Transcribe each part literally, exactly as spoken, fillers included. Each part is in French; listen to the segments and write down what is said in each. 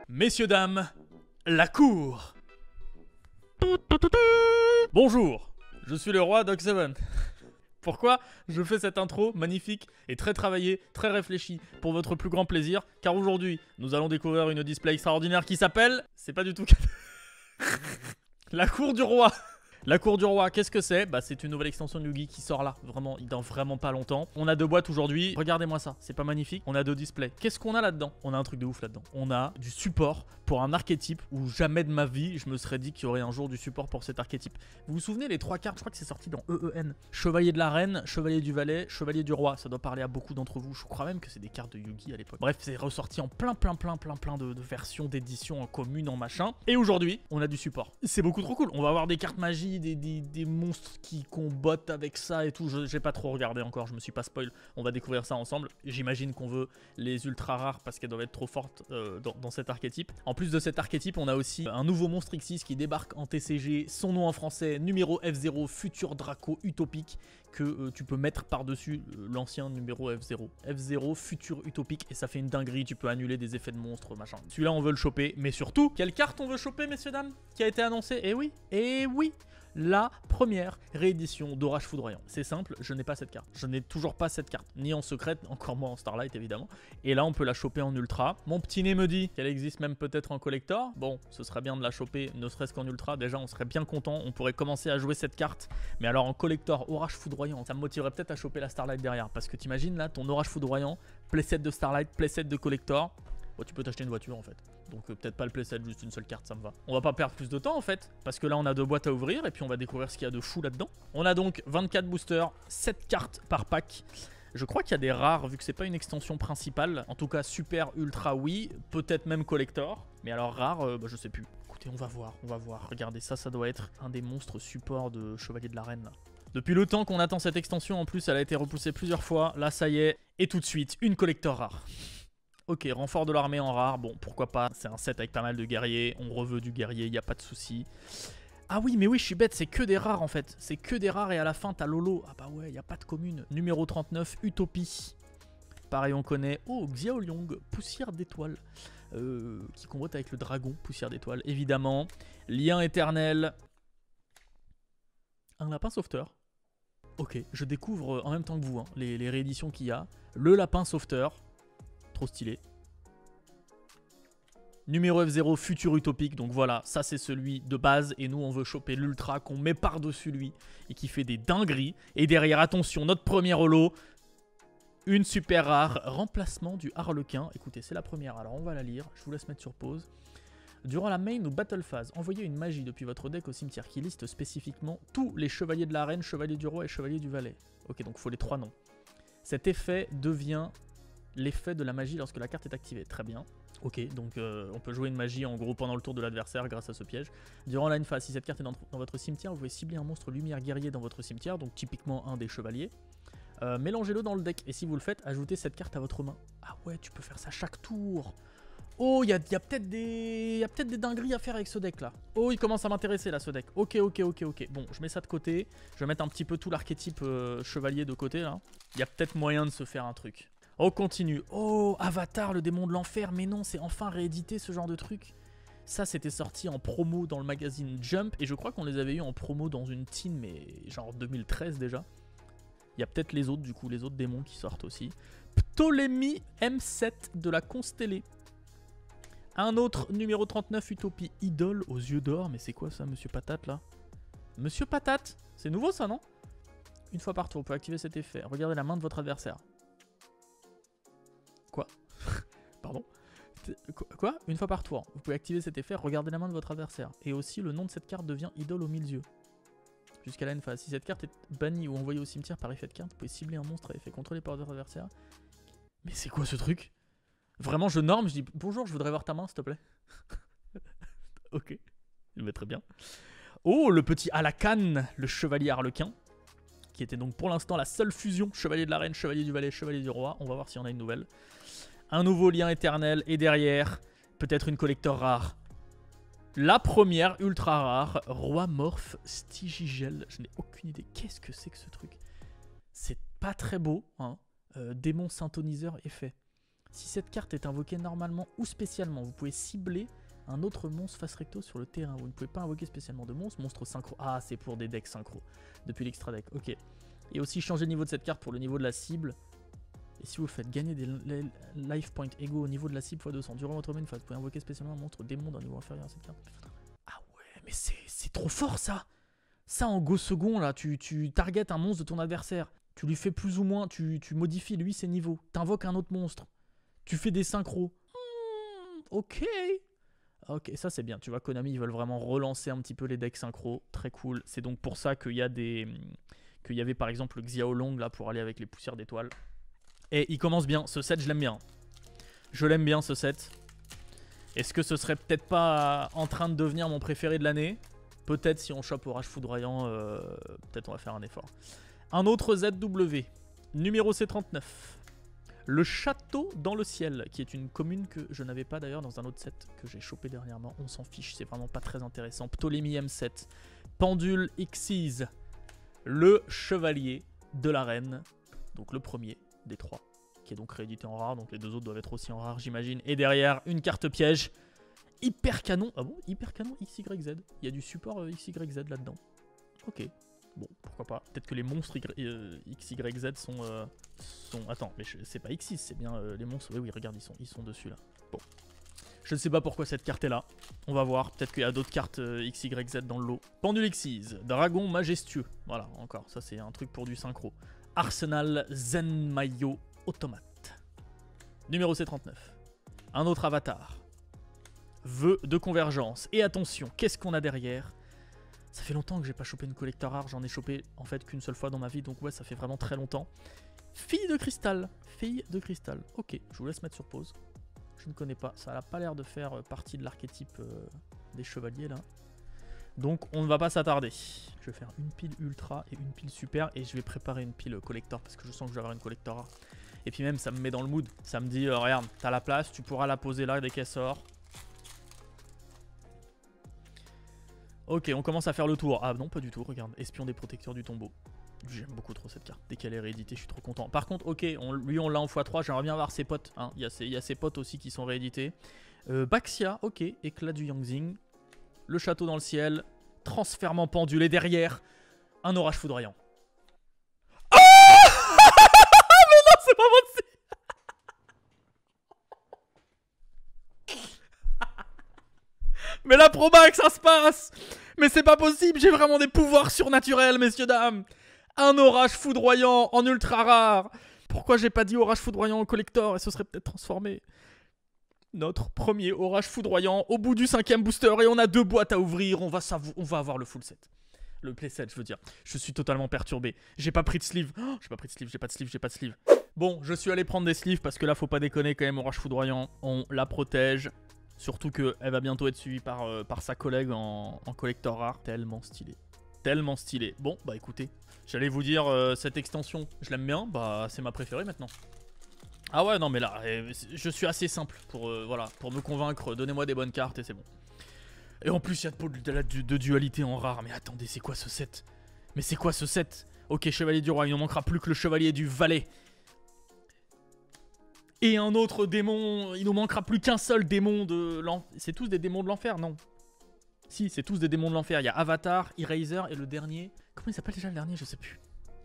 Messieurs, dames, la cour. Bonjour, je suis le roi Doc Seven. Pourquoi je fais cette intro magnifique et très travaillée, très réfléchie pour votre plus grand plaisir? Car aujourd'hui, nous allons découvrir une display extraordinaire qui s'appelle... C'est pas du tout... La cour du roi. La cour du roi, qu'est-ce que c'est? Bah c'est une nouvelle extension de Yugi qui sort là, vraiment, dans vraiment pas longtemps. On a deux boîtes aujourd'hui, regardez-moi ça, c'est pas magnifique? On a deux displays. Qu'est-ce qu'on a là-dedans? On a un truc de ouf là-dedans. On a du support pour un archétype où jamais de ma vie je me serais dit qu'il y aurait un jour du support pour cet archétype. Vous vous souvenez les trois cartes? Je crois que c'est sorti dans E E N. Chevalier de la Reine, Chevalier du Valet, Chevalier du Roi. Ça doit parler à beaucoup d'entre vous. Je crois même que c'est des cartes de Yugi à l'époque. Bref, c'est ressorti en plein plein plein plein plein de, de versions, d'éditions en commune, en machin. Et aujourd'hui, on a du support. C'est beaucoup trop cool. On va avoir des cartes magie, des, des, des monstres qui combattent avec ça et tout. Je j'ai pas trop regardé encore, je me suis pas spoil. On va découvrir ça ensemble. J'imagine qu'on veut les ultra rares parce qu'elles doivent être trop fortes euh, dans, dans cet archétype. En plus de cet archétype, on a aussi un nouveau monstre X six qui débarque en T C G. Son nom en français, numéro F zéro, futur Draco utopique, que euh, tu peux mettre par-dessus euh, l'ancien numéro F zéro. F zéro, futur utopique, et ça fait une dinguerie, tu peux annuler des effets de monstres, machin. Celui-là, on veut le choper, mais surtout, quelle carte on veut choper, messieurs, dames, qui a été annoncée? Eh oui, eh oui, la première réédition d'Orage Foudroyant. C'est simple, je n'ai pas cette carte. Je n'ai toujours pas cette carte, ni en secrète, encore moins en Starlight, évidemment. Et là, on peut la choper en ultra. Mon petit nez me dit qu'elle existe même peut-être en collector. Bon, ce serait bien de la choper, ne serait-ce qu'en ultra. Déjà, on serait bien content. On pourrait commencer à jouer cette carte. Mais alors, en collector, Orage Foudroyant, ça me motiverait peut-être à choper la Starlight derrière. Parce que t'imagines, là, ton Orage Foudroyant, playset de Starlight, playset de collector. Bon, tu peux t'acheter une voiture en fait. Donc euh, peut-être pas le playset, juste une seule carte, ça me va. On va pas perdre plus de temps en fait, parce que là on a deux boîtes à ouvrir et puis on va découvrir ce qu'il y a de fou là-dedans. On a donc vingt-quatre boosters, sept cartes par pack. Je crois qu'il y a des rares, vu que c'est pas une extension principale. En tout cas super, ultra oui, peut-être même collector. Mais alors rare, euh, bah, je sais plus. Écoutez, on va voir, on va voir. Regardez, ça, ça doit être un des monstres support de Chevalier de la Reine là. Depuis le temps qu'on attend cette extension, en plus elle a été repoussée plusieurs fois. Là ça y est, et tout de suite, une collector rare. Ok, renfort de l'armée en rare, bon, pourquoi pas. C'est un set avec pas mal de guerriers, on reveut du guerrier, il n'y a pas de souci. Ah oui, mais oui, je suis bête, c'est que des rares en fait. C'est que des rares et à la fin, t'as Lolo. Ah bah ouais, il n'y a pas de commune. Numéro trente-neuf, Utopie. Pareil, on connaît. Oh, Xiaoliong, poussière d'étoile. Euh, qui combatte avec le dragon, poussière d'étoile, évidemment. Lien éternel. Un lapin sauveteur. Ok, je découvre en même temps que vous hein, les, les rééditions qu'il y a. Le lapin sauveteur. Trop stylé. Numéro F zéro, futur utopique. Donc voilà, ça c'est celui de base. Et nous, on veut choper l'ultra qu'on met par-dessus lui. Et qui fait des dingueries. Et derrière, attention, notre premier holo. Une super rare. Remplacement du harlequin. Écoutez, c'est la première. Alors on va la lire. Je vous laisse mettre sur pause. Durant la main ou battle phase, envoyez une magie depuis votre deck au cimetière qui liste spécifiquement tous les chevaliers de la reine, chevaliers du roi et chevaliers du valet. Ok, donc il faut les trois noms. Cet effet devient... l'effet de la magie lorsque la carte est activée. Très bien. Ok, donc euh, on peut jouer une magie en gros pendant le tour de l'adversaire grâce à ce piège. Durant la une phase, si cette carte est dans, dans votre cimetière, vous pouvez cibler un monstre lumière guerrier dans votre cimetière, donc typiquement un des chevaliers. Euh, Mélangez-le dans le deck, et si vous le faites, ajoutez cette carte à votre main. Ah ouais, tu peux faire ça chaque tour. Oh, il y a, y a peut-être des... peut des dingueries à faire avec ce deck là. Oh, il commence à m'intéresser là ce deck. Ok, ok, ok, ok. Bon, je mets ça de côté. Je vais mettre un petit peu tout l'archétype euh, chevalier de côté là. Il y a peut-être moyen de se faire un truc. On continue. Oh, Avatar, le démon de l'enfer. Mais non, c'est enfin réédité ce genre de truc. Ça, c'était sorti en promo dans le magazine Jump. Et je crois qu'on les avait eu en promo dans une teen, mais genre deux mille treize déjà. Il y a peut-être les autres, du coup, les autres démons qui sortent aussi. Ptolémie M sept de la Constellée. Un autre, numéro trente-neuf, Utopie Idole aux yeux d'or. Mais c'est quoi ça, Monsieur Patate, là? Monsieur Patate? C'est nouveau, ça, non? Une fois par tour, vous pouvez activer cet effet. Regardez la main de votre adversaire. Quoi? Pardon? Quoi? Une fois par tour, vous pouvez activer cet effet, regardez la main de votre adversaire. Et aussi, le nom de cette carte devient idole au mille yeux. Jusqu'à la phase. Si cette carte est bannie ou envoyée au cimetière par effet de carte, vous pouvez cibler un monstre à effet contrôlé par votre adversaire. Mais c'est quoi ce truc? Vraiment, je norme, je dis bonjour, je voudrais voir ta main, s'il te plaît. Ok, je le mettrai bien. Oh, le petit Alakan, le chevalier harlequin. Qui était donc pour l'instant la seule fusion chevalier de la reine, chevalier du valet, chevalier du roi. On va voir si on a une nouvelle. Un nouveau lien éternel et derrière, peut-être une collector rare. La première ultra rare, Roi Morph Stigigel. Je n'ai aucune idée. Qu'est-ce que c'est que ce truc? C'est pas très beau, hein. Euh, démon synthoniseur effet. Si cette carte est invoquée normalement ou spécialement, vous pouvez cibler un autre monstre face recto sur le terrain. Vous ne pouvez pas invoquer spécialement de monstre. Monstre synchro. Ah, c'est pour des decks synchro. Depuis l'extra deck. Ok. Et aussi changer le niveau de cette carte pour le niveau de la cible. Et si vous faites gagner des life points égaux au niveau de la cible fois deux cents durant votre main phase, vous pouvez invoquer spécialement un monstre démon d'un niveau inférieur à cette carte. Ah ouais, mais c'est trop fort ça. Ça en go second là, tu, tu targetes un monstre de ton adversaire. Tu lui fais plus ou moins, tu, tu modifies lui ses niveaux. T'invoques un autre monstre. Tu fais des synchros. Hmm, ok. Ok, ça c'est bien. Tu vois, Konami, ils veulent vraiment relancer un petit peu les decks synchro. Très cool. C'est donc pour ça qu'il y a des... qu'il y avait par exemple le Xiaolong là pour aller avec les poussières d'étoiles. Et il commence bien. Ce set, je l'aime bien. Je l'aime bien ce set. Est-ce que ce serait peut-être pas en train de devenir mon préféré de l'année? Peut-être si on chope Orage Foudroyant, euh, peut-être on va faire un effort. Un autre Z W, numéro C trente-neuf. Le Château dans le Ciel, qui est une commune que je n'avais pas d'ailleurs dans un autre set que j'ai chopé dernièrement. On s'en fiche, c'est vraiment pas très intéressant. Ptolémie M sept, Pendule Xyz, le Chevalier de la Reine, donc le premier des trois, qui est donc réédité en rare, donc les deux autres doivent être aussi en rare j'imagine. Et derrière, une carte piège. Hyper canon, ah bon, hyper canon X Y Z. Il y a du support euh, X Y Z là-dedans. Ok, bon, pourquoi pas. Peut-être que les monstres y, euh, X Y Z sont, euh, sont... Attends, mais c'est pas X six, c'est bien euh, les monstres. Oui, oui, regarde, ils sont, ils sont dessus là. Bon, je ne sais pas pourquoi cette carte est là. On va voir, peut-être qu'il y a d'autres cartes euh, X Y Z dans le lot. Pendule Xyz, Dragon Majestueux. Voilà, encore, ça c'est un truc pour du synchro. Arsenal Zenmayo Automate. Numéro C trente-neuf. Un autre avatar. Vœux de convergence. Et attention, qu'est-ce qu'on a derrière? Ça fait longtemps que j'ai pas chopé une collector rare. J'en ai chopé en fait qu'une seule fois dans ma vie. Donc ouais, ça fait vraiment très longtemps. Fille de cristal. Fille de cristal. Ok, je vous laisse mettre sur pause. Je ne connais pas. Ça n'a pas l'air de faire partie de l'archétype euh, des chevaliers là. Donc on ne va pas s'attarder. Je vais faire une pile ultra et une pile super. Et je vais préparer une pile collector parce que je sens que je vais avoir une collector rare. Et puis même ça me met dans le mood. Ça me dit, euh, regarde, t'as la place, tu pourras la poser là dès qu'elle sort. Ok, on commence à faire le tour. Ah non, pas du tout, regarde. Espion des protecteurs du tombeau. J'aime beaucoup trop cette carte. Dès qu'elle est rééditée, je suis trop content. Par contre, ok, on, lui on l'a en fois trois. J'aimerais bien voir ses potes. Hein. Il, y a ses, il y a ses potes aussi qui sont réédités. Euh, Baxia, ok. Éclat du Yangzing. Le château dans le ciel. Transfèrement pendule. Et derrière, un orage foudroyant. Oh mais non, c'est pas possible. Mais la probac, ça se passe. Mais c'est pas possible, j'ai vraiment des pouvoirs surnaturels, messieurs, dames. Un orage foudroyant en ultra rare. Pourquoi j'ai pas dit orage foudroyant en collector et ce serait peut-être transformé? Notre premier orage foudroyant au bout du cinquième booster et on a deux boîtes à ouvrir. On va, on va avoir le full set. Le playset, je veux dire. Je suis totalement perturbé. J'ai pas pris de sleeve. Oh, j'ai pas pris de sleeve, j'ai pas de sleeve, j'ai pas de sleeve. Bon, je suis allé prendre des sleeves parce que là, faut pas déconner quand même, orage foudroyant. On la protège. Surtout qu'elle va bientôt être suivie par, euh, par sa collègue en, en collector rare. Tellement stylé. Tellement stylé. Bon, bah écoutez, j'allais vous dire, euh, cette extension, je l'aime bien. Bah, c'est ma préférée maintenant. Ah ouais, non mais là, euh, je suis assez simple pour, euh, voilà, pour me convaincre. Donnez-moi des bonnes cartes et c'est bon. Et en plus, il y a de, de, de, de dualité en rare. Mais attendez, c'est quoi ce set? Mais c'est quoi ce set? Ok, Chevalier du Roi, il ne manquera plus que le Chevalier du Valet. Et un autre démon, il nous manquera plus qu'un seul démon de l'enfer. C'est tous des démons de l'enfer, non? Si, c'est tous des démons de l'enfer. Il y a Avatar, Eraser et le dernier. Comment il s'appelle déjà le dernier? Je sais plus.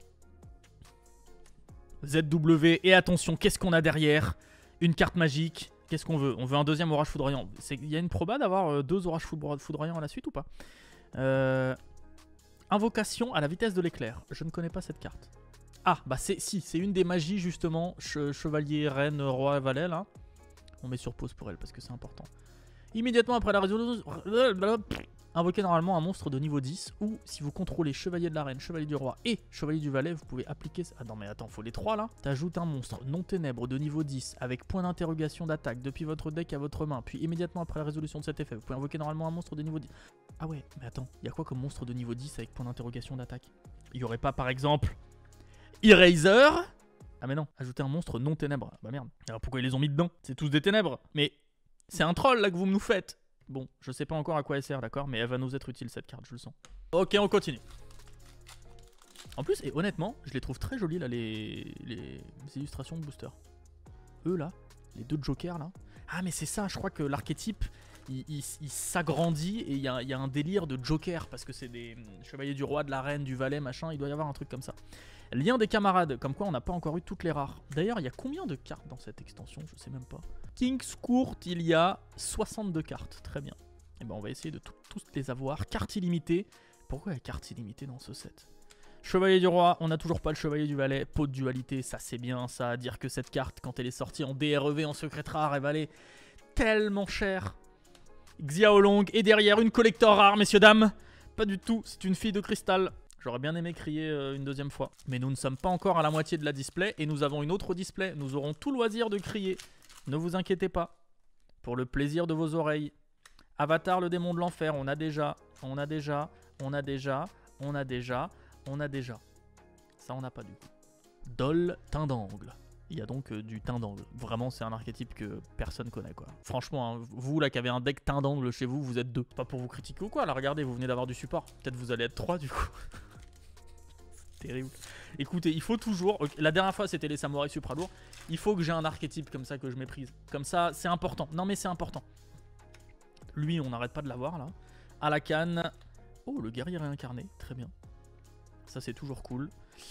Z W. Et attention, qu'est-ce qu'on a derrière? Une carte magique. Qu'est-ce qu'on veut? On veut un deuxième orage foudroyant. Il y a une proba d'avoir deux orages foudroyants à la suite ou pas? euh... Invocation à la vitesse de l'éclair. Je ne connais pas cette carte. Ah, bah c'est si, c'est une des magies justement, che chevalier, reine, roi, valet là. On met sur pause pour elle parce que c'est important. Immédiatement après la résolution, invoquez normalement un monstre de niveau dix ou si vous contrôlez chevalier de la reine, chevalier du roi et chevalier du valet, vous pouvez appliquer... Ah non mais attends, faut les trois là. T'ajoutes un monstre non ténèbres de niveau dix avec point d'interrogation d'attaque depuis votre deck à votre main, puis immédiatement après la résolution de cet effet, vous pouvez invoquer normalement un monstre de niveau dix. Ah ouais, mais attends, il y a quoi comme monstre de niveau dix avec point d'interrogation d'attaque? Il y aurait pas par exemple... Eraser. Ah mais non, ajouter un monstre non ténèbres. Bah merde. Alors pourquoi ils les ont mis dedans? C'est tous des ténèbres. Mais c'est un troll là que vous nous faites. Bon, je sais pas encore à quoi elle sert, d'accord, mais elle va nous être utile cette carte, je le sens. Ok, on continue. En plus, et honnêtement, je les trouve très jolies là, les, les illustrations de booster. Eux là, Les deux jokers là. Ah mais c'est ça, je crois que l'archétype il, il, il s'agrandit et il y, y a un délire de joker parce que c'est des chevaliers du roi, de la reine, du valet, machin, il doit y avoir un truc comme ça. Lien des camarades, comme quoi on n'a pas encore eu toutes les rares. D'ailleurs, il y a combien de cartes dans cette extension? Je sais même pas. King's Court, il y a soixante-deux cartes, très bien. Et ben on va essayer de tout, tous les avoir. Carte illimitée. Pourquoi il y a carte illimitée dans ce set? Chevalier du roi, on n'a toujours pas le chevalier du valet. Pot de dualité, ça c'est bien ça. À dire que cette carte, quand elle est sortie en D R E V, en secret rare, elle valait tellement cher. Xiaolong, et derrière une collector rare, messieurs, dames. Pas du tout, c'est une fille de cristal. J'aurais bien aimé crier euh, une deuxième fois. Mais nous ne sommes pas encore à la moitié de la display et nous avons une autre display. Nous aurons tout loisir de crier. Ne vous inquiétez pas. Pour le plaisir de vos oreilles. Avatar, le démon de l'enfer, on a déjà, on a déjà, on a déjà, on a déjà, on a déjà. Ça, on n'a pas du coup. Dol, teint d'angle. Il y a donc euh, du teint d'angle. Vraiment, c'est un archétype que personne connaît, quoi. Franchement, hein, vous là qui avez un deck teint d'angle chez vous, vous êtes deux. Pas pour vous critiquer ou quoi, là, regardez, vous venez d'avoir du support. Peut-être vous allez être trois du coup. C'est terrible. Écoutez, il faut toujours... Okay, la dernière fois, c'était les samouraïs supra lourds. Il faut que j'ai un archétype comme ça que je méprise. Comme ça, c'est important. Non, mais c'est important. Lui, on n'arrête pas de l'avoir, là. À la canne. Oh, le guerrier réincarné. Très bien. Ça, c'est toujours cool.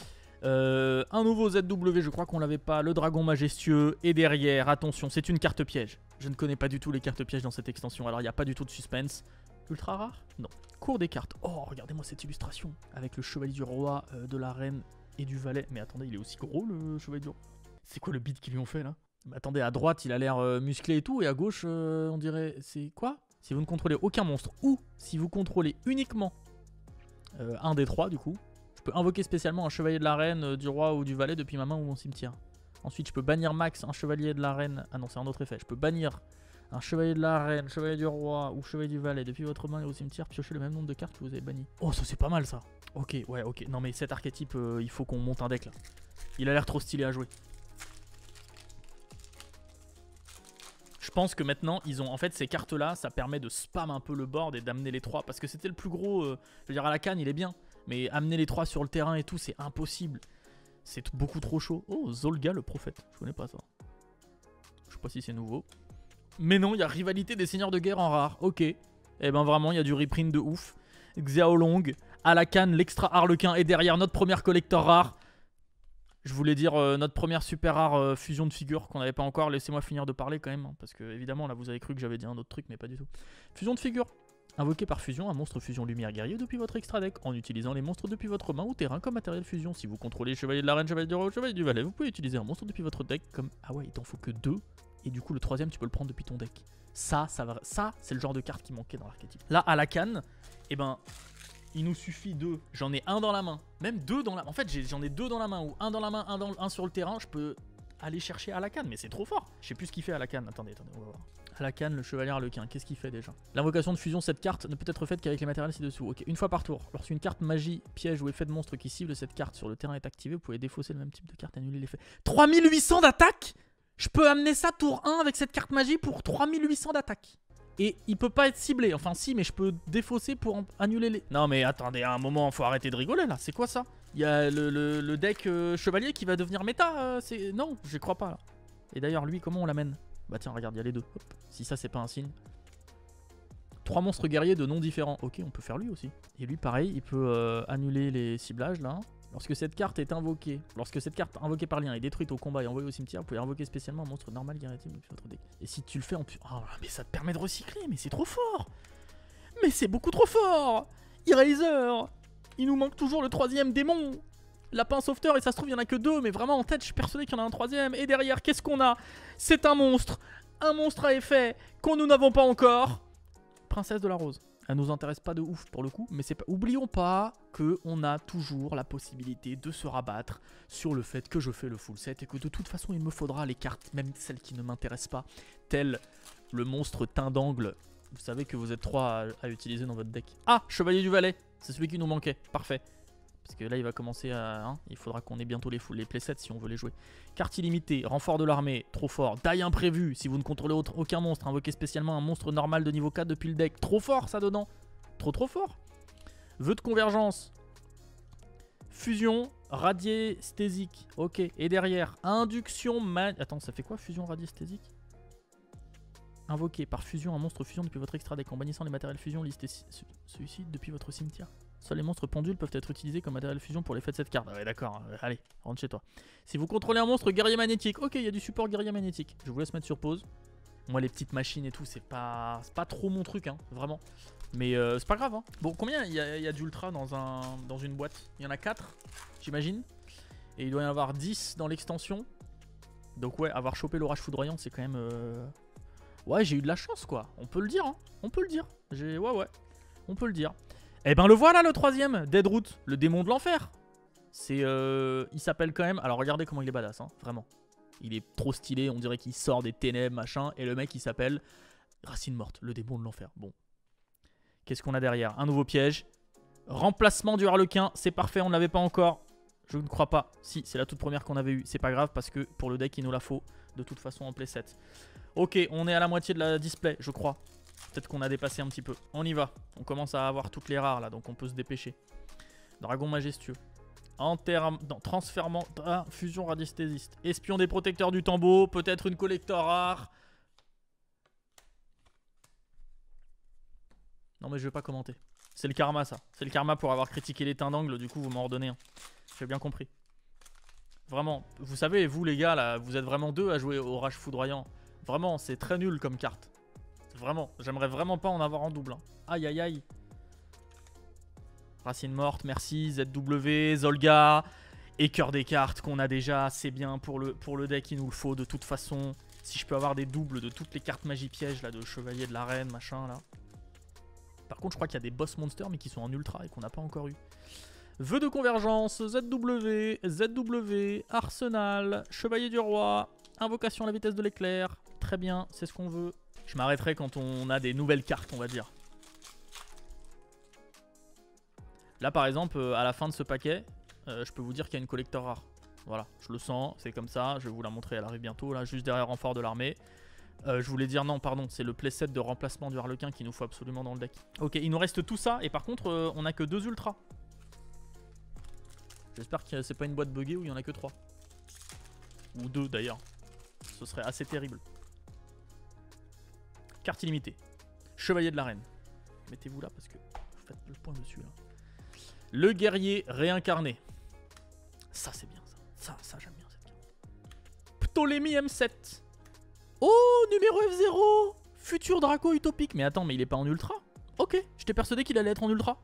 Euh, un nouveau Z W, je crois qu'on l'avait pas. Le dragon majestueux. Et derrière, attention, c'est une carte piège. Je ne connais pas du tout les cartes pièges dans cette extension. Alors, il n'y a pas du tout de suspense. Ultra rare? Non. Cours des cartes. Oh, regardez-moi cette illustration. Avec le chevalier du roi, euh, de la reine et du valet. Mais attendez, il est aussi gros, le chevalier du roi. C'est quoi le beat qu'ils lui ont fait, là? Mais attendez, à droite, il a l'air euh, musclé et tout. Et à gauche, euh, on dirait... C'est quoi? Si vous ne contrôlez aucun monstre. Ou si vous contrôlez uniquement euh, un des trois, du coup. Je peux invoquer spécialement un chevalier de la reine, euh, du roi ou du valet depuis ma main ou mon cimetière. Ensuite, je peux bannir max un chevalier de la reine. Ah non, c'est un autre effet. Je peux bannir un chevalier de la reine, chevalier du roi ou chevalier du valet depuis votre main et au cimetière. Piocher le même nombre de cartes que vous avez bannies. Oh, ça c'est pas mal ça. Ok, ouais, ok. Non mais cet archétype, euh, il faut qu'on monte un deck là. Il a l'air trop stylé à jouer. Je pense que maintenant, ils ont en fait ces cartes-là, ça permet de spam un peu le board et d'amener les trois. Parce que c'était le plus gros, euh, je veux dire à la canne, il est bien. Mais amener les trois sur le terrain et tout, c'est impossible. C'est beaucoup trop chaud. Oh, Zolga le prophète, je connais pas ça. Je sais pas si c'est nouveau. Mais non, il y a rivalité des seigneurs de guerre en rare. Ok. Et eh ben vraiment, il y a du reprint de ouf. Xiaolong, à la canne, l'extra harlequin et derrière notre première collector rare. Je voulais dire euh, notre première super rare euh, fusion de figures qu'on n'avait pas encore. Laissez-moi finir de parler quand même. Hein, parce que évidemment, là, vous avez cru que j'avais dit un autre truc, mais pas du tout. Fusion de figures. Invoquez par fusion un monstre fusion lumière guerrier depuis votre extra deck en utilisant les monstres depuis votre main ou terrain comme matériel fusion. Si vous contrôlez chevalier de la reine, chevalier du roi ou chevalier du valet, vous pouvez utiliser un monstre depuis votre deck comme... Ah ouais, il t'en faut que deux. Et du coup, le troisième, tu peux le prendre depuis ton deck. Ça, ça, va... ça c'est le genre de carte qui manquait dans l'archétype. Là, à la canne, eh ben, il nous suffit deux. J'en ai un dans la main. Même deux dans la... En fait, j'en ai deux dans la main. Ou un dans la main, un, dans... un sur le terrain. Je peux aller chercher à la canne. Mais c'est trop fort. Je sais plus ce qu'il fait à la canne. Attendez, attendez, on va voir. À la canne, le chevalier harlequin, qu'est-ce qu'il fait déjà? L'invocation de fusion, cette carte ne peut être faite qu'avec les matériels ci-dessous. Ok, une fois par tour. Lorsqu'une carte magie, piège ou effet de monstre qui cible cette carte sur le terrain est activée, vous pouvez défausser le même type de carte et annuler l'effet. trois mille huit cents d'attaque? Je peux amener ça tour un avec cette carte magie pour trois mille huit cents d'attaque. Et il peut pas être ciblé. Enfin si, mais je peux défausser pour annuler les... Non mais attendez, à un moment, faut arrêter de rigoler là. C'est quoi ça? Il y a le, le, le deck euh, chevalier qui va devenir méta. Euh, c'est... Non, je crois pas là. Et d'ailleurs, lui, comment on l'amène? Bah tiens, regarde, il y a les deux. Hop. Si ça, c'est pas un signe. Trois monstres guerriers de noms différents. Ok, on peut faire lui aussi. Et lui, pareil, il peut euh, annuler les ciblages, là. Lorsque cette carte est invoquée, lorsque cette carte invoquée par lien est détruite au combat et envoyée au cimetière, vous pouvez invoquer spécialement un monstre normal guerrier depuis votre deck. Et si tu le fais en plus... Oh, mais ça te permet de recycler, mais c'est trop fort. Mais c'est beaucoup trop fort. Eraser. Il nous manque toujours le troisième démon. Lapin sauveteur, et ça se trouve, il n'y en a que deux, mais vraiment en tête, je suis persuadé qu'il y en a un troisième. Et derrière, qu'est-ce qu'on a? C'est un monstre. Un monstre à effet qu'on nous n'avons pas encore. Princesse de la Rose. Elle nous intéresse pas de ouf pour le coup, mais c'est pas... oublions pas qu'on a toujours la possibilité de se rabattre sur le fait que je fais le full set et que de toute façon, il me faudra les cartes, même celles qui ne m'intéressent pas, telles le monstre teint d'angle. Vous savez que vous êtes trois à, à utiliser dans votre deck. Ah, Chevalier du Valet. C'est celui qui nous manquait. Parfait. Parce que là, il va commencer à... Hein, il faudra qu'on ait bientôt les, les playsets si on veut les jouer. Carte illimitée, renfort de l'armée, trop fort. Die imprévu, si vous ne contrôlez autre, aucun monstre. Invoquez spécialement un monstre normal de niveau quatre depuis le deck. Trop fort, ça, dedans. Trop, trop fort. Vœu de convergence. Fusion. radiesthésique. Ok. Et derrière, induction man... Attends, ça fait quoi, fusion radiesthésique? Invoqué par fusion un monstre fusion depuis votre extra deck en bannissant les matériels fusion listés celui-ci depuis votre cimetière. Seuls les monstres pendules peuvent être utilisés comme matériel fusion pour l'effet de cette carte. Ah ouais, d'accord, euh, allez, rentre chez toi. Si vous contrôlez un monstre guerrier magnétique, ok, il y a du support guerrier magnétique. Je vous laisse mettre sur pause. Moi, les petites machines et tout, c'est pas, c'est pas trop mon truc, hein, vraiment. Mais euh, c'est pas grave, hein. Bon, combien il y a, y a d'ultra dans, un, dans une boîte? Il y en a quatre, j'imagine. Et il doit y en avoir dix dans l'extension. Donc ouais, avoir chopé l'orage foudroyant, c'est quand même... Euh... Ouais, j'ai eu de la chance, quoi. On peut le dire, hein. On peut le dire. J'ai... Ouais, ouais. On peut le dire. Eh ben, le voilà, le troisième. Deadroot, le démon de l'enfer. C'est... Euh... Il s'appelle quand même... Alors, regardez comment il est badass, hein. Vraiment. Il est trop stylé. On dirait qu'il sort des ténèbres, machin. Et le mec, il s'appelle Racine Morte, le démon de l'enfer. Bon. Qu'est-ce qu'on a derrière? Un nouveau piège. Remplacement du Harlequin. C'est parfait, on ne l'avait pas encore. Je ne crois pas. Si, c'est la toute première qu'on avait eue. C'est pas grave parce que pour le deck, il nous la faut. De toute façon, en playset. Ok, on est à la moitié de la display, je crois. Peut-être qu'on a dépassé un petit peu. On y va. On commence à avoir toutes les rares là, donc on peut se dépêcher. Dragon majestueux. Enterrement. Non, transfèrement. Ah, fusion radiesthésiste. Espion des protecteurs du Tambo. Peut-être une collector rare. Non, mais je vais pas commenter. C'est le karma, ça. C'est le karma pour avoir critiqué les teints d'angle. Du coup, vous m'en redonnez un. J'ai bien compris. Vraiment. Vous savez, vous les gars, là, vous êtes vraiment deux à jouer au Rage Foudroyant. Vraiment, c'est très nul comme carte. Vraiment, j'aimerais vraiment pas en avoir en double. Hein. Aïe, aïe, aïe. Racine Morte, merci. Z W, Zolga. Et cœur des cartes qu'on a déjà. C'est bien pour le, pour le deck, il nous le faut de toute façon. Si je peux avoir des doubles de toutes les cartes magie piège, là, de Chevalier de l'Arène, machin, là. Par contre, je crois qu'il y a des boss monsters, mais qui sont en ultra et qu'on n'a pas encore eu. Vœu de convergence, Z W, Z W, Arsenal, Chevalier du Roi, Invocation à la vitesse de l'éclair. Très bien, c'est ce qu'on veut. Je m'arrêterai quand on a des nouvelles cartes, on va dire. Là, par exemple, à la fin de ce paquet, euh, je peux vous dire qu'il y a une collector rare. Voilà, je le sens, c'est comme ça. Je vais vous la montrer, elle arrive bientôt, là, juste derrière renfort de l'armée. Euh, je voulais dire, non, pardon, c'est le playset de remplacement du Harlequin qu'il nous faut absolument dans le deck. Ok, il nous reste tout ça, et par contre, euh, on a que deux ultras. J'espère que c'est pas une boîte buggée où il y en a que trois. Ou deux, d'ailleurs. Ce serait assez terrible. Carte illimitée. Chevalier de l'Arène. Mettez-vous là parce que vous faites le point dessus là. Le guerrier réincarné. Ça c'est bien ça. Ça, ça j'aime bien cette carte. Ptolémie M sept. Oh, numéro F zéro. Futur Draco utopique. Mais attends, mais il est pas en ultra? Ok, j'étais persuadé qu'il allait être en ultra.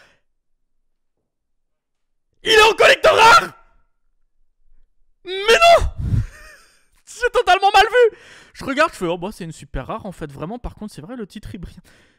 Il est en collector rare. Mais non. C'est totalement mal vu. Je regarde, je fais, oh bah c'est une super rare en fait, vraiment. Par contre, c'est vrai, le titre il brille.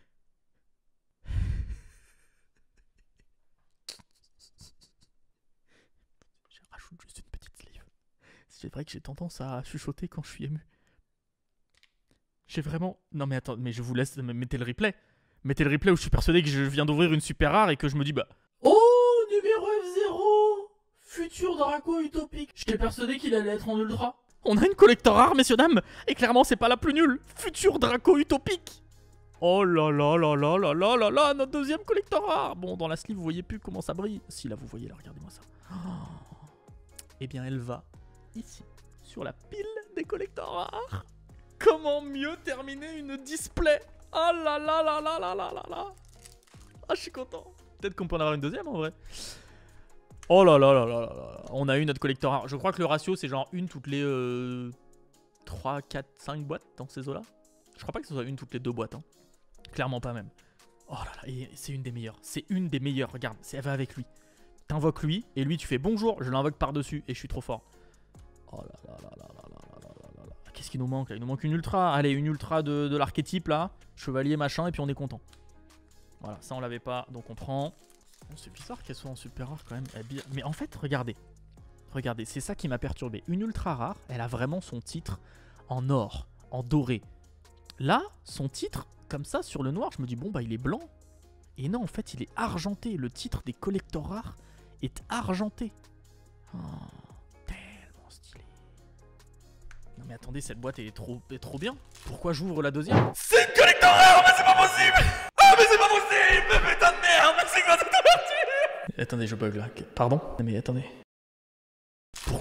Je rajoute juste une petite sleeve. C'est vrai que j'ai tendance à chuchoter quand je suis ému. J'ai vraiment... Non mais attends, mais je vous laisse, mettez le replay. Mettez le replay où je suis persuadé que je viens d'ouvrir une super rare et que je me dis, bah... Oh, numéro F zéro. Futur Draco utopique. J'étais persuadé qu'il allait être en ultra. On a une collector rare, messieurs, dames. Et clairement, c'est pas la plus nulle. Futur Draco utopique. Oh là là là là là là là là. Notre deuxième collector rare. Bon, dans la sleeve, vous voyez plus comment ça brille. Si, là, vous voyez, là, regardez-moi ça. Oh. Eh bien, elle va ici, sur la pile des collector rares. Comment mieux terminer une display? Oh là là là là là là là là. Ah, je suis content. Peut-être qu'on peut en avoir une deuxième, en vrai. Oh là là là là là là. On a eu notre collector rare. Je crois que le ratio c'est genre une toutes les euh, trois, quatre, cinq boîtes dans ces eaux là. Je crois pas que ce soit une toutes les deux boîtes hein. Clairement pas même. Oh là là, c'est une des meilleures. C'est une des meilleures, regarde, elle va avec lui. T'invoques lui et lui tu fais bonjour, je l'invoque par dessus et je suis trop fort. Oh là là là là là là là là là. Qu'est-ce qu'il nous manque là? Il nous manque une ultra. Allez, une ultra de, de l'archétype là. Chevalier machin et puis on est content. Voilà, ça on l'avait pas donc on prend. Oh, c'est bizarre qu'elle soit en super rare quand même. Mais en fait, regardez. Regardez, c'est ça qui m'a perturbé. Une ultra rare, elle a vraiment son titre en or, en doré. Là, son titre, comme ça, sur le noir, je me dis, bon, bah, il est blanc. Et non, en fait, il est argenté. Le titre des collector rares est argenté. Oh, tellement stylé. Non, mais attendez, cette boîte, elle est trop, elle est trop bien. Pourquoi j'ouvre la deuxième? C'est une collector rare, mais c'est pas possible! Ah, mais c'est pas possible! Mais putain de merde! Mais c'est quoi cette ouverture? Attendez, je bug là. Pardon? Mais attendez.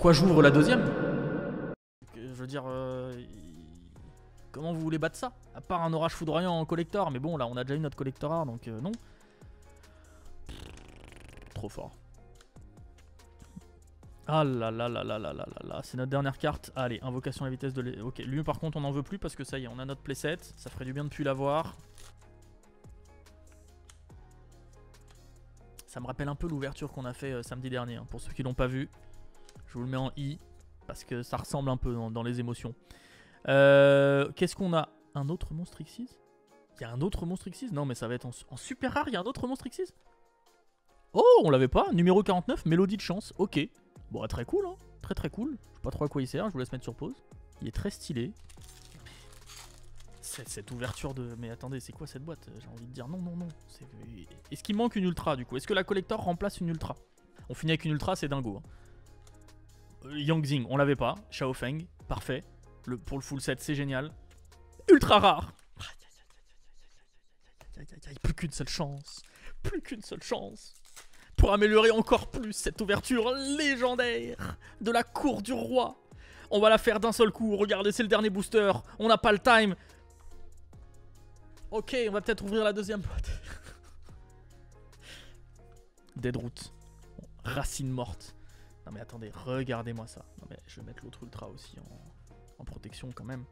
pourquoi j'ouvre la deuxième? Je veux dire, euh, comment vous voulez battre ça? À part un orage foudroyant en collector, mais bon là on a déjà eu notre collector rare donc euh, non. Trop fort. Ah là là là là là là là là, c'est notre dernière carte. Allez, invocation à la vitesse de l'é... Ok, lui par contre on n'en veut plus parce que ça y est, on a notre playset. Ça ferait du bien de plus l'avoir. Ça me rappelle un peu l'ouverture qu'on a fait euh, samedi dernier, hein, pour ceux qui l'ont pas vu. Je vous le mets en i, parce que ça ressemble un peu dans, dans les émotions. Euh, Qu'est-ce qu'on a? Un autre monstre X six? Il y a un autre monstre X six? Non mais ça va être en, en super rare, il y a un autre monstre X six? Oh, on l'avait pas. Numéro quarante-neuf, mélodie de chance. Ok. Bon, très cool, hein. Très très cool. Je sais pas trop à quoi il sert, je vous laisse mettre sur pause. Il est très stylé. Cette, cette ouverture de... Mais attendez, c'est quoi cette boîte? J'ai envie de dire non, non, non. Est-ce qu'il manque une ultra du coup? Est-ce que la collector remplace une ultra? On finit avec une ultra, c'est dingo. Hein. Euh, Yangzing, on l'avait pas. Xiaofeng, parfait. Le, pour le full set, c'est génial. Ultra rare. Plus qu'une seule chance. Plus qu'une seule chance. Pour améliorer encore plus cette ouverture légendaire de la cour du roi. On va la faire d'un seul coup. Regardez, c'est le dernier booster. On n'a pas le time. Ok, on va peut-être ouvrir la deuxième boîte. Deadroot. Bon, racine morte. Non mais attendez, regardez-moi ça. Non mais je vais mettre l'autre ultra aussi en, en protection quand même.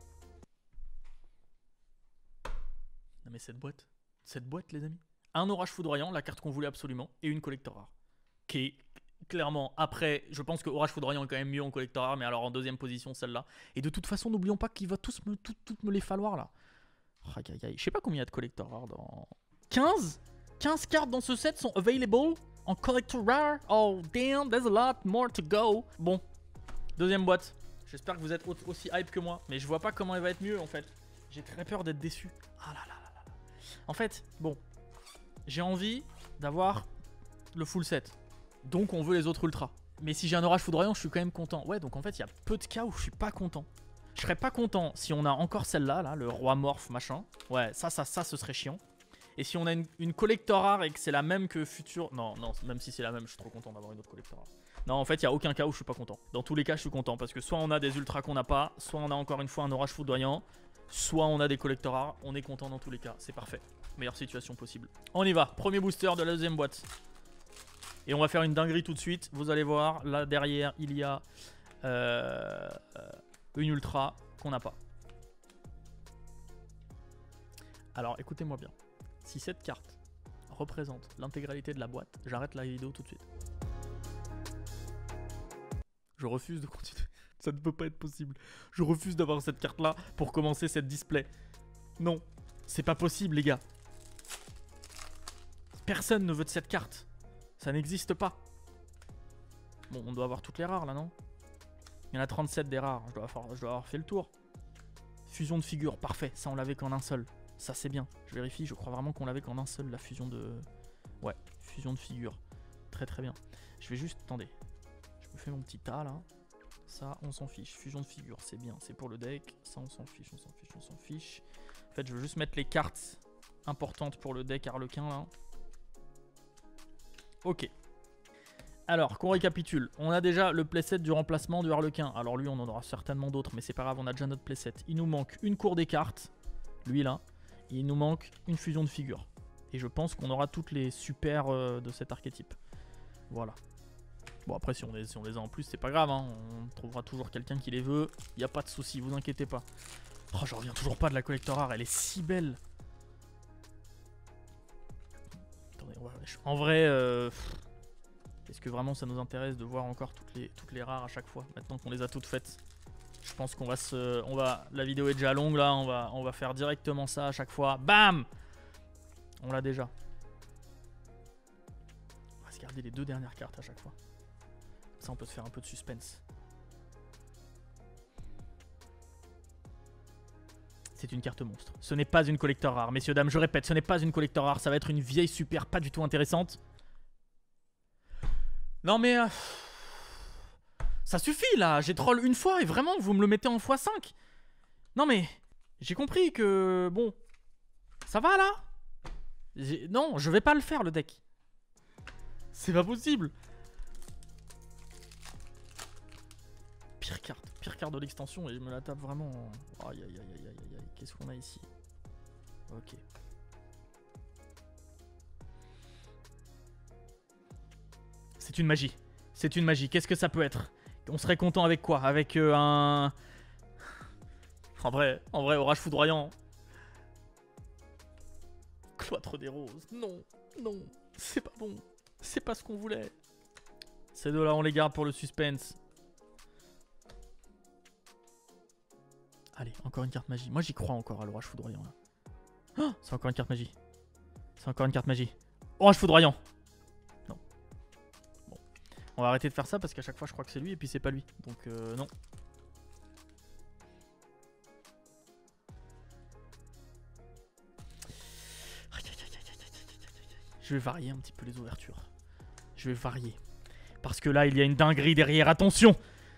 Non mais cette boîte. Cette boîte les amis. Un orage foudroyant, la carte qu'on voulait absolument, et une collector rare. Qui est clairement, après, je pense que orage foudroyant est quand même mieux en collector rare, mais alors en deuxième position celle-là. Et de toute façon, n'oublions pas qu'il va tous me, tout, tout me les falloir là. Oh, je sais pas combien il y a de collector rare dans... quinze quinze cartes dans ce set sont available en collector rare. Oh damn, there's a lot more to go. Bon, deuxième boîte. J'espère que vous êtes aussi hype que moi, mais je vois pas comment elle va être mieux en fait. J'ai très peur d'être déçu. Ah là là là là. En fait, bon... J'ai envie d'avoir le full set. Donc on veut les autres ultras. Mais si j'ai un orage foudroyant, je suis quand même content. Ouais, donc en fait, il y a peu de cas où je suis pas content. Je serais pas content si on a encore celle-là, là, le roi morph machin. Ouais, ça, ça, ça, ce serait chiant. Et si on a une, une collector rare et que c'est la même que future... Non, non, même si c'est la même, je suis trop content d'avoir une autre collector rare. Non, en fait, il n'y a aucun cas où je suis pas content. Dans tous les cas, je suis content. Parce que soit on a des ultras qu'on n'a pas, soit on a encore une fois un orage foudroyant, soit on a des collector rares. On est content dans tous les cas. C'est parfait. Meilleure situation possible. On y va. Premier booster de la deuxième boîte. Et on va faire une dinguerie tout de suite. Vous allez voir, là derrière, il y a euh, une ultra qu'on n'a pas. Alors, écoutez-moi bien. Si cette carte représente l'intégralité de la boîte, j'arrête la vidéo tout de suite. Je refuse de continuer. Ça ne peut pas être possible. Je refuse d'avoir cette carte-là pour commencer cette display. Non, c'est pas possible, les gars. Personne ne veut de cette carte. Ça n'existe pas. Bon, on doit avoir toutes les rares, là, non? Il y en a trente-sept des rares. Je dois avoir, je dois avoir fait le tour. Fusion de figures, parfait. Ça, on l'avait qu'en un seul. Ça, c'est bien. Je vérifie, je crois vraiment qu'on l'avait qu'en un seul, la fusion de... Ouais, fusion de figures. Très, très bien. Je vais juste... Attendez. Je me fais mon petit tas, là. Ça, on s'en fiche. Fusion de figures, c'est bien. C'est pour le deck. Ça, on s'en fiche, on s'en fiche, on s'en fiche. En fait, je veux juste mettre les cartes importantes pour le deck Harlequin, là. Ok. Alors, qu'on récapitule. On a déjà le playset du remplacement du Harlequin. Alors lui, on en aura certainement d'autres, mais c'est pas grave, on a déjà notre playset. Il nous manque une cour des cartes. Lui, là. Et il nous manque une fusion de figures. Et je pense qu'on aura toutes les super euh, de cet archétype. Voilà. Bon, après, si on, est, si on les a en plus, c'est pas grave. Hein. On trouvera toujours quelqu'un qui les veut. Il n'y a pas de souci, vous inquiétez pas. Oh, je reviens toujours pas de la collector rare. Elle est si belle. Attendez, ouais, en vrai... Euh... Est-ce que vraiment ça nous intéresse de voir encore toutes les, toutes les rares à chaque fois, maintenant qu'on les a toutes faites? Je pense qu'on va se... On va, la vidéo est déjà longue là, on va, on va faire directement ça à chaque fois. Bam! On l'a déjà. On va se garder les deux dernières cartes à chaque fois. Ça, on peut se faire un peu de suspense. C'est une carte monstre. Ce n'est pas une collector rare, messieurs, dames, je répète, ce n'est pas une collector rare, ça va être une vieille super pas du tout intéressante. Non mais... Euh... Ça suffit là, j'ai troll une fois et vraiment vous me le mettez en fois cinq. Non mais... J'ai compris que... Bon... Ça va là? Non, je vais pas le faire le deck. C'est pas possible. pire carte. Pire carte de l'extension et je me la tape vraiment. En... Aïe aïe aïe aïe aïe aïe. Qu'est-ce qu'on a ici? Ok. C'est une magie. C'est une magie. Qu'est-ce que ça peut être? On serait content avec quoi? Avec euh, un... En vrai, en vrai, orage foudroyant. Cloître des roses. Non, non. C'est pas bon. C'est pas ce qu'on voulait. Ces deux-là, on les garde pour le suspense. Allez, encore une carte magie. Moi, j'y crois encore à l'orage foudroyant. Là. Oh, c'est encore une carte magie. C'est encore une carte magie. Orage foudroyant. Non. Bon. On va arrêter de faire ça parce qu'à chaque fois, je crois que c'est lui et puis c'est pas lui. Donc, euh, non. Je vais varier un petit peu les ouvertures. Je vais varier. Parce que là, il y a une dinguerie derrière. Attention!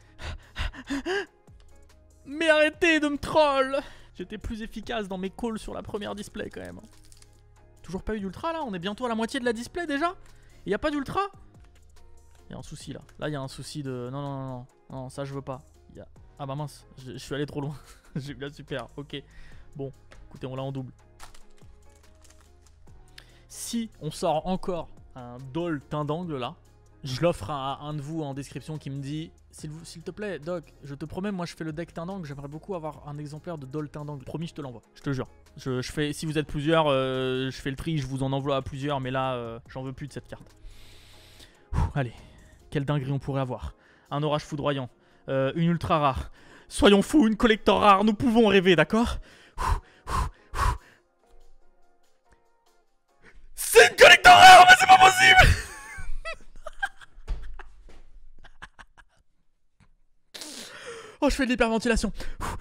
Mais arrêtez de me troll! J'étais plus efficace dans mes calls sur la première display quand même. Toujours pas eu d'ultra là? On est bientôt à la moitié de la display déjà? Il n'y a pas d'ultra? Il y a un souci là. Là, il y a un souci de... Non, non, non, non. Non, ça, je veux pas. Il y a... Ah bah mince, je, je suis allé trop loin. J'ai eu la super. Ok. Bon, écoutez, on l'a en double. Si on sort encore un doll teint d'angle là, je l'offre à un de vous en description qui me dit s'il te plaît Doc, je te promets, moi je fais le deck teint d'angle, j'aimerais beaucoup avoir un exemplaire de doll teint d'angle. Promis, je te l'envoie, je te jure. Je, je fais, si vous êtes plusieurs, euh, je fais le tri, je vous en envoie à plusieurs, mais là euh, j'en veux plus de cette carte. Ouh, allez, quelle dinguerie on pourrait avoir. Un orage foudroyant, euh, une ultra rare. Soyons fous, une collector rare, nous pouvons rêver, d'accord? C'est une collector rare, mais c'est pas possible! Oh, je fais de l'hyperventilation.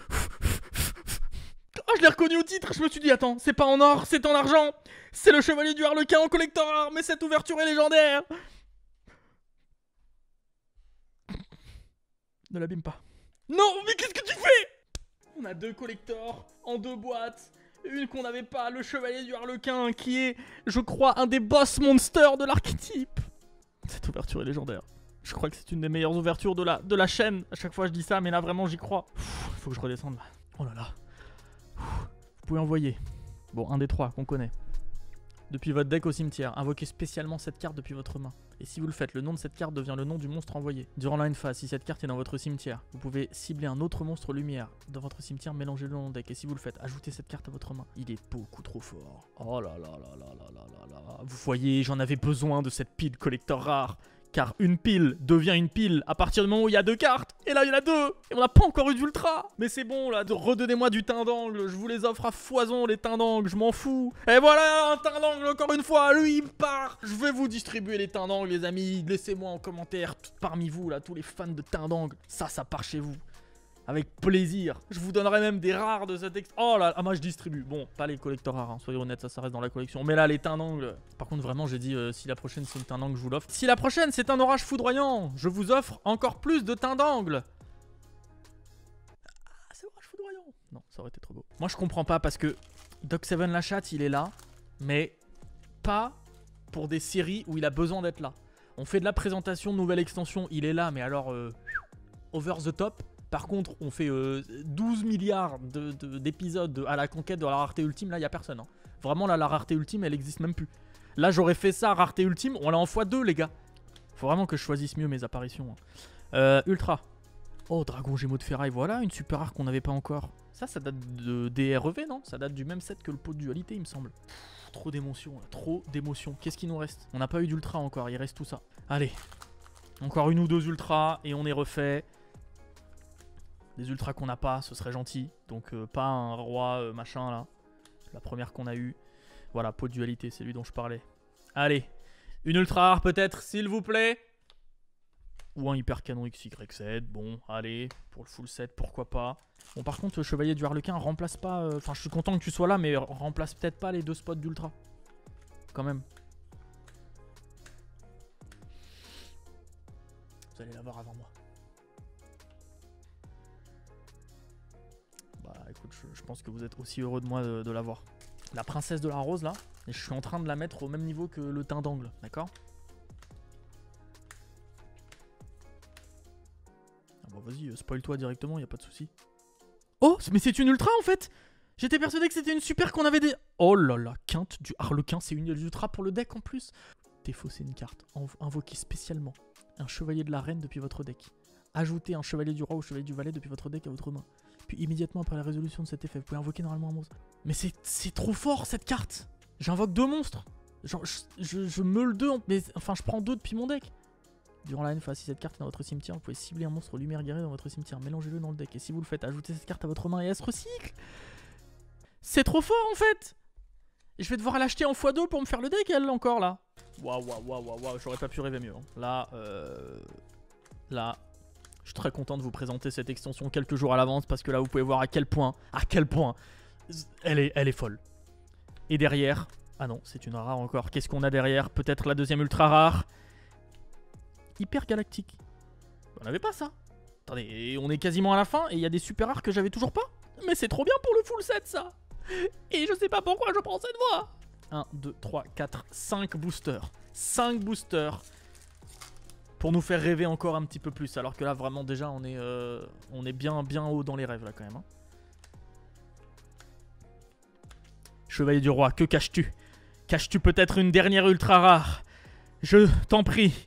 Oh, je l'ai reconnu au titre, je me suis dit, attends, c'est pas en or, c'est en argent. C'est le chevalier du Harlequin en collector rare, mais cette ouverture est légendaire. Ne l'abîme pas. Non, mais qu'est-ce que tu fais? On a deux collectors en deux boîtes. Une qu'on n'avait pas, le chevalier du Harlequin, qui est, je crois, un des boss monsters de l'archétype. Cette ouverture est légendaire. Je crois que c'est une des meilleures ouvertures de la, de la chaîne. À chaque fois je dis ça, mais là vraiment j'y crois. Il faut que je redescende là. Oh là là. Vous pouvez envoyer. Bon, un des trois qu'on connaît. Depuis votre deck au cimetière, invoquez spécialement cette carte depuis votre main. Et si vous le faites, le nom de cette carte devient le nom du monstre envoyé. Durant la phase, si cette carte est dans votre cimetière, vous pouvez cibler un autre monstre lumière dans votre cimetière, mélangez-le dans le deck. Et si vous le faites, ajoutez cette carte à votre main. Il est beaucoup trop fort. Oh là là là là là là là là. Vous voyez, j'en avais besoin de cette pile collector rare. Car une pile devient une pile à partir du moment où il y a deux cartes. Et là, il y en a deux. Et on n'a pas encore eu d'ultra. Mais c'est bon, là, de redonnez-moi du teint d'angle. Je vous les offre à foison, les teints d'angle. Je m'en fous. Et voilà, un teint d'angle, encore une fois. Lui, il part. Je vais vous distribuer les teints d'angle, les amis. Laissez-moi en commentaire, parmi vous, là, tous les fans de teint d'angle. Ça, ça part chez vous. Avec plaisir. Je vous donnerai même des rares de cette ex... Oh là, ah moi je distribue. Bon, pas les collecteurs rares, hein. Soyons honnêtes, ça, ça reste dans la collection. Mais là, les teints d'angle... Par contre, vraiment, j'ai dit, euh, si la prochaine c'est une teint d'angle, je vous l'offre. Si la prochaine c'est un orage foudroyant, je vous offre encore plus de teints d'angle. Ah, c'est orage foudroyant. Non, ça aurait été trop beau. Moi, je comprends pas parce que Doc seven la chatte, il est là. Mais pas pour des séries où il a besoin d'être là. On fait de la présentation de nouvelle extension, il est là, mais alors... Euh, over the top. Par contre, on fait euh, douze milliards d'épisodes de, de, à la conquête de la rareté ultime. Là, il n'y a personne. Hein. Vraiment, là, la rareté ultime, elle n'existe même plus. Là, j'aurais fait ça, rareté ultime. On l'a en fois deux, les gars. Faut vraiment que je choisisse mieux mes apparitions. Hein. Euh, ultra. Oh, Dragon Gémeaux de Ferraille. Voilà, une super rare qu'on n'avait pas encore. Ça, ça date de D R E V, non? Ça date du même set que le pot de dualité, il me semble. Pff, trop d'émotions. Trop d'émotions. Qu'est-ce qui nous reste? On n'a pas eu d'ultra encore. Il reste tout ça. Allez. Encore une ou deux ultras et on est refait. Des ultras qu'on n'a pas, ce serait gentil. Donc euh, pas un roi euh, machin là. La première qu'on a eue. Voilà, pot de dualité, c'est lui dont je parlais. Allez, une ultra rare peut-être, s'il vous plaît. Ou un hyper canon X Y Z. Bon, allez, pour le full set, pourquoi pas. Bon, par contre, le chevalier du Harlequin remplace pas... Enfin, euh, je suis content que tu sois là, mais remplace peut-être pas les deux spots d'ultra. Quand même. Vous allez l'avoir avant moi. Bah écoute, je, je pense que vous êtes aussi heureux de moi de, de l'avoir. La princesse de la rose là, et je suis en train de la mettre au même niveau que le teint d'angle, d'accord? Ah bah vas-y, spoil-toi directement, y a pas de souci. Oh, mais c'est une ultra en fait. J'étais persuadé que c'était une super qu'on avait des... Oh là là, quinte du Harlequin, c'est une ultra pour le deck en plus. Défausser une carte, invoquer spécialement un chevalier de la reine depuis votre deck. Ajoutez un chevalier du roi ou chevalier du valet depuis votre deck à votre main. Puis immédiatement après la résolution de cet effet, vous pouvez invoquer normalement un monstre. Mais c'est trop fort cette carte. J'invoque deux monstres. Genre, je, je, je meule deux, mais enfin je prends deux depuis mon deck. Durant la phase, si cette carte est dans votre cimetière, vous pouvez cibler un monstre lumière guerrier dans votre cimetière. Mélangez-le dans le deck. Et si vous le faites, ajoutez cette carte à votre main et elle se recycle. C'est trop fort en fait. Et je vais devoir l'acheter en fois deux pour me faire le deck, elle, encore là. Waouh, waouh, waouh, waouh, waouh, j'aurais pas pu rêver mieux. Hein. Là, euh... là, je suis très content de vous présenter cette extension quelques jours à l'avance parce que là, vous pouvez voir à quel point, à quel point, elle est, elle est folle. Et derrière, ah non, c'est une rare encore. Qu'est-ce qu'on a derrière? Peut-être la deuxième ultra rare. Hyper galactique. On n'avait pas ça. Attendez, on est quasiment à la fin et il y a des super rares que j'avais toujours pas. Mais c'est trop bien pour le full set ça. Et je sais pas pourquoi je prends cette voie. un, deux, trois, quatre, cinq boosters. cinq boosters. Pour nous faire rêver encore un petit peu plus. Alors que là vraiment déjà on est, euh, on est bien, bien haut dans les rêves là quand même. Hein. Chevalier du roi, que caches-tu? Caches-tu peut-être une dernière ultra rare? Je t'en prie.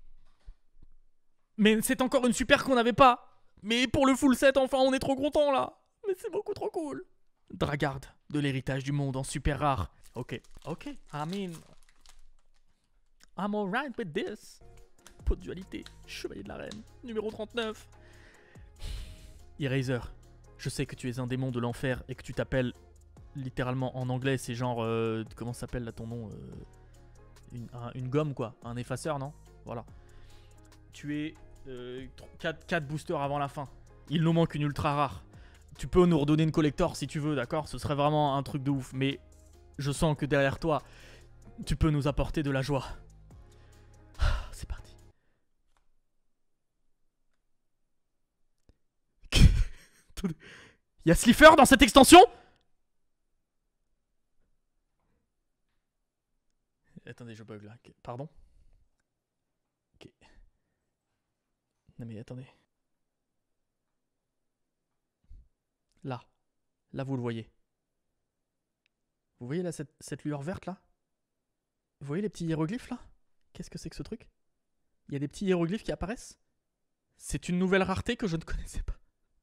Mais c'est encore une super qu'on n'avait pas. Mais pour le full set, enfin, on est trop content là. Mais c'est beaucoup trop cool. Dragard, de l'héritage du monde en super rare. Ok, ok. I mean, I'm alright with this. Pot de dualité, chevalier de la reine, numéro trente-neuf. Eraser, je sais que tu es un démon de l'enfer et que tu t'appelles, littéralement en anglais, c'est genre, euh, comment s'appelle là ton nom euh, une, un, une gomme quoi, un effaceur non? Voilà. Tu es euh, quatre boosters avant la fin. Il nous manque une ultra rare. Tu peux nous redonner une collector si tu veux, d'accord? Ce serait vraiment un truc de ouf. Mais je sens que derrière toi, tu peux nous apporter de la joie. C'est parti. Il y a Slifer dans cette extension? Attendez, je bug là. Pardon? Ok. Non mais attendez. Là. Là vous le voyez. Vous voyez là cette, cette lueur verte là? Vous voyez les petits hiéroglyphes là? Qu'est-ce que c'est que ce truc? Il y a des petits hiéroglyphes qui apparaissent? C'est une nouvelle rareté que je ne connaissais pas.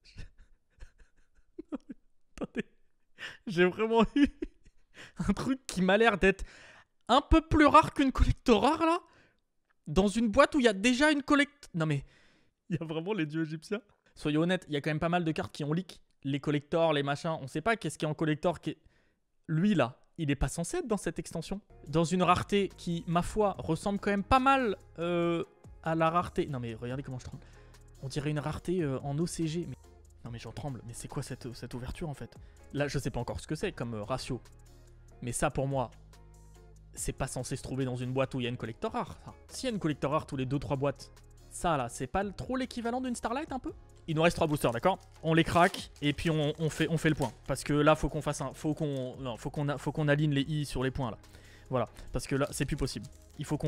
Attendez. J'ai vraiment eu un truc qui m'a l'air d'être un peu plus rare qu'une collector rare là. Dans une boîte où il y a déjà une collector... Non mais... Il y a vraiment les dieux égyptiens. Soyez honnêtes, il y a quand même pas mal de cartes qui ont leak. Les collectors, les machins, on sait pas qu'est-ce qui est en collector. Qui est... Lui là, il est pas censé être dans cette extension. Dans une rareté qui, ma foi, ressemble quand même pas mal euh, à la rareté. Non mais regardez comment je tremble. On dirait une rareté euh, en O C G. Mais... Non mais j'en tremble. Mais c'est quoi cette, cette ouverture en fait? Là je sais pas encore ce que c'est comme euh, ratio. Mais ça pour moi, c'est pas censé se trouver dans une boîte où il y a une collector rare. S'il y a une collector rare tous les deux trois boîtes, ça là, c'est pas trop l'équivalent d'une Starlight un peu? Il nous reste trois boosters, d'accord? On les craque et puis on, on, fait, on fait le point. Parce que là, faut qu'on fasse un... Faut qu'on... Non, faut qu'on faut qu'on aligne les i sur les points là. Voilà. Parce que là, c'est plus possible. Il faut qu'on...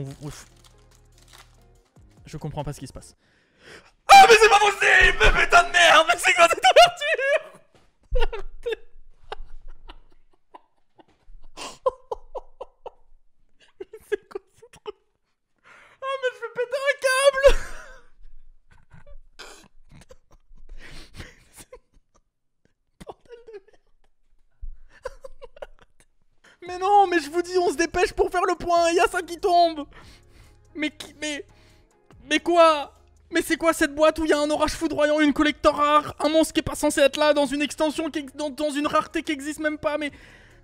Je comprends pas ce qui se passe. Ah mais c'est pas possible! Mais putain de merde! Mais c'est quoi cette ouverture? C'est quoi ce truc? Ah mais je vais péter un câble! Bordel de merde! Mais non, mais je vous dis, on se dépêche pour faire le point, il y a ça qui tombe! Mais qui... Mais... Mais quoi? Mais c'est quoi cette boîte où il y a un orage foudroyant, une collector rare, un monstre qui est pas censé être là, dans une extension, qui dans, dans une rareté qui existe même pas, mais...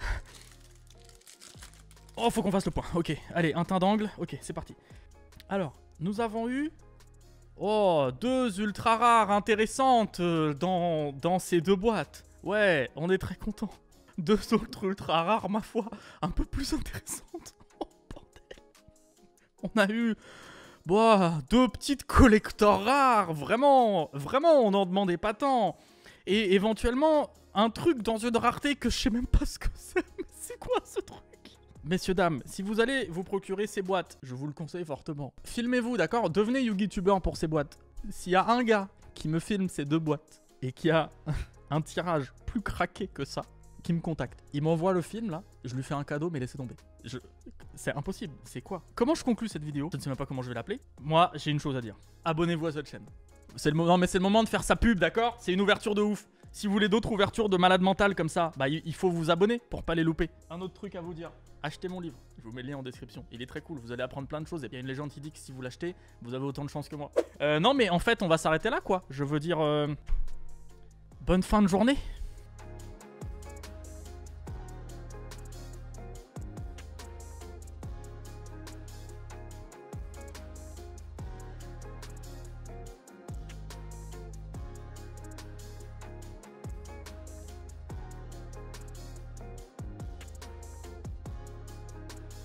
Oh, faut qu'on fasse le point. Ok, allez, un teint d'angle. Ok, c'est parti. Alors, nous avons eu... Oh, deux ultra rares intéressantes euh, dans, dans ces deux boîtes. Ouais, on est très content. Deux autres ultra rares, ma foi, un peu plus intéressantes. Oh, bordel. On a eu... Boah, deux petites collectors rares, vraiment, vraiment, on n'en demandait pas tant. Et éventuellement, un truc dans une rareté que je sais même pas ce que c'est. Mais c'est quoi ce truc? Messieurs, dames, si vous allez vous procurer ces boîtes, je vous le conseille fortement. Filmez-vous, d'accord? Devenez YouTuber pour ces boîtes. S'il y a un gars qui me filme ces deux boîtes et qui a un tirage plus craqué que ça, qui me contacte. Il m'envoie le film là, je lui fais un cadeau mais laissez tomber. Je... C'est impossible, c'est quoi? Comment je conclue cette vidéo? Je ne sais même pas comment je vais l'appeler. Moi, j'ai une chose à dire. Abonnez-vous à cette chaîne. C'est le moment, mais c'est le moment de faire sa pub, d'accord? C'est une ouverture de ouf. Si vous voulez d'autres ouvertures de malade mental comme ça, bah il faut vous abonner pour pas les louper. Un autre truc à vous dire, achetez mon livre. Je vous mets le lien en description. Il est très cool, vous allez apprendre plein de choses. Et il y a une légende qui dit que si vous l'achetez, vous avez autant de chance que moi. Euh, non mais en fait, on va s'arrêter là quoi. Je veux dire, euh... bonne fin de journée.